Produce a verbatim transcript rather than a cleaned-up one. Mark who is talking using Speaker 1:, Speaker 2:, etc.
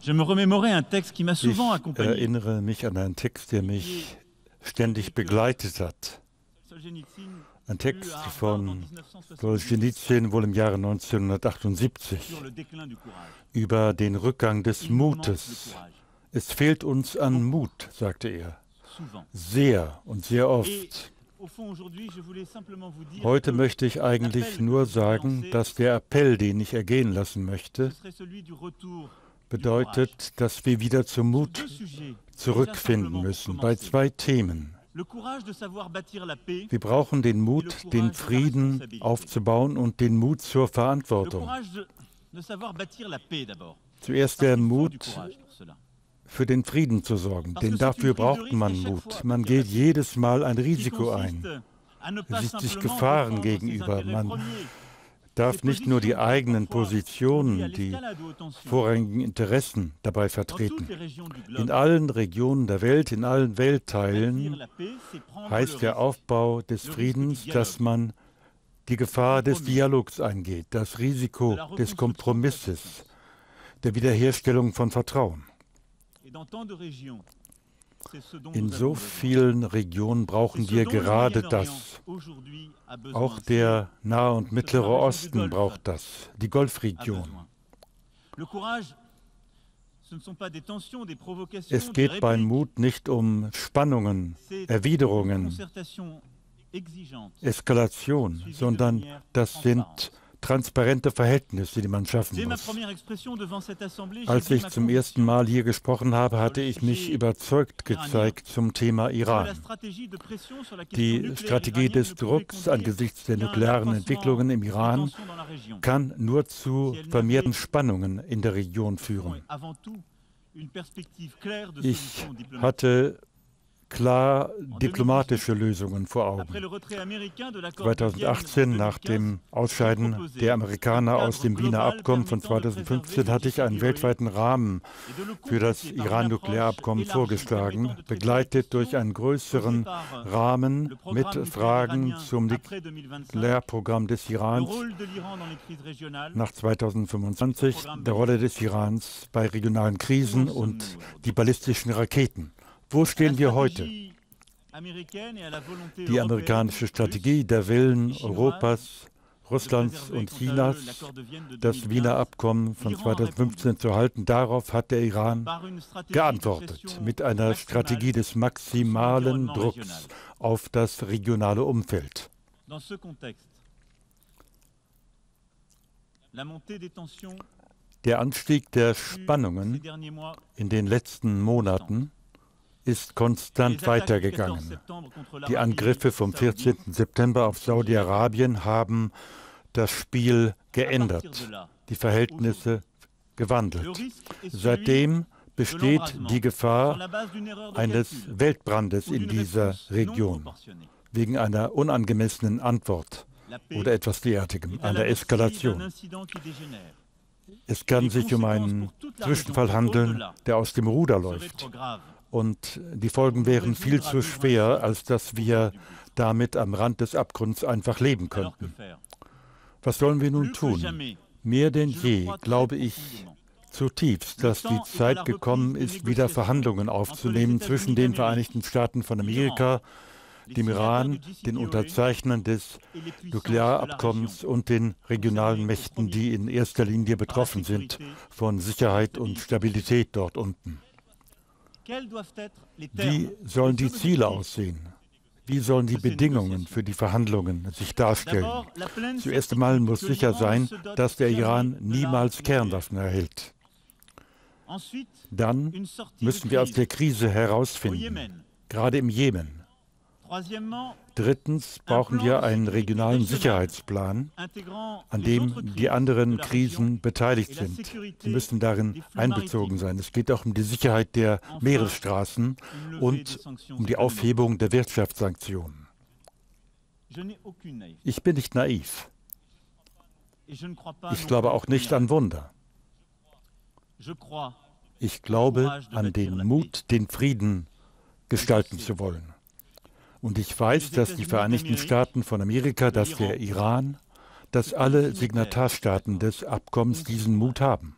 Speaker 1: Je me remémorais un texte qui m'a souvent
Speaker 2: Ich
Speaker 1: accompagné.
Speaker 2: erinnere mich an einen Text, der mich ständig begleitet hat. Ein Text von Solzhenitsyn wohl im Jahre neunzehnhundertachtundsiebzig über den Rückgang des Mutes. Es fehlt uns an Mut, sagte er, sehr und sehr oft. Heute möchte ich eigentlich nur sagen, dass der Appell, den ich ergehen lassen möchte, bedeutet, dass wir wieder zum Mut zurückfinden müssen bei zwei Themen. Wir brauchen den Mut, den Frieden aufzubauen und den Mut zur Verantwortung. Zuerst der Mut, für den Frieden zu sorgen, denn dafür braucht man Mut. Man geht jedes Mal ein Risiko ein, sieht sich Gefahren gegenüber. Man darf nicht nur die eigenen Positionen, die vorrangigen Interessen dabei vertreten. In allen Regionen der Welt, in allen Weltteilen heißt der Aufbau des Friedens, dass man die Gefahr des Dialogs eingeht, das Risiko des Kompromisses, der Wiederherstellung von Vertrauen. In so vielen Regionen brauchen wir gerade das. Auch der Nahe und Mittlere Osten braucht das, die Golfregion. Es geht beim Mut nicht um Spannungen, Erwiderungen, Eskalation, sondern das sind transparente Verhältnisse, die man schaffen muss. Als ich zum ersten Mal hier gesprochen habe, hatte ich mich überzeugt gezeigt zum Thema Iran. Die Strategie des Drucks angesichts der nuklearen Entwicklungen im Iran kann nur zu vermehrten Spannungen in der Region führen. Ich hatte klar diplomatische Lösungen vor Augen. zweitausendachtzehn, nach dem Ausscheiden der Amerikaner aus dem Wiener Abkommen von zweitausendfünfzehn, hatte ich einen weltweiten Rahmen für das Iran-Nuklearabkommen vorgeschlagen, begleitet durch einen größeren Rahmen mit Fragen zum Nuklearprogramm des Irans nach zweitausendfünfundzwanzig, der Rolle des Irans bei regionalen Krisen und die ballistischen Raketen. Wo stehen wir heute? Die amerikanische Strategie, der Willen Europas, Russlands und Chinas, das Wiener Abkommen von zweitausendfünfzehn zu halten, darauf hat der Iran geantwortet mit einer Strategie des maximalen Drucks auf das regionale Umfeld. Der Anstieg der Spannungen in den letzten Monaten ist konstant weitergegangen. Die Angriffe vom vierzehnten September auf Saudi-Arabien haben das Spiel geändert, die Verhältnisse gewandelt. Seitdem besteht die Gefahr eines Weltbrandes in dieser Region, wegen einer unangemessenen Antwort oder etwas derartigem, einer Eskalation. Es kann sich um einen Zwischenfall handeln, der aus dem Ruder läuft. Und die Folgen wären viel zu schwer, als dass wir damit am Rand des Abgrunds einfach leben könnten. Was sollen wir nun tun? Mehr denn je glaube ich zutiefst, dass die Zeit gekommen ist, wieder Verhandlungen aufzunehmen zwischen den Vereinigten Staaten von Amerika, dem Iran, den Unterzeichnern des Nuklearabkommens und den regionalen Mächten, die in erster Linie betroffen sind von Sicherheit und Stabilität dort unten. Wie sollen die Ziele aussehen? Wie sollen die Bedingungen für die Verhandlungen sich darstellen? Zuerst einmal muss sicher sein, dass der Iran niemals Kernwaffen erhält. Dann müssen wir aus der Krise herausfinden, gerade im Jemen. Drittens brauchen wir einen regionalen Sicherheitsplan, an dem die anderen Krisen beteiligt sind. Sie müssen darin einbezogen sein. Es geht auch um die Sicherheit der Meeresstraßen und um die Aufhebung der Wirtschaftssanktionen. Ich bin nicht naiv. Ich glaube auch nicht an Wunder. Ich glaube an den Mut, den Frieden gestalten zu wollen. Und ich weiß, dass die Vereinigten Staaten von Amerika, dass der Iran, dass alle Signatarstaaten des Abkommens diesen Mut haben.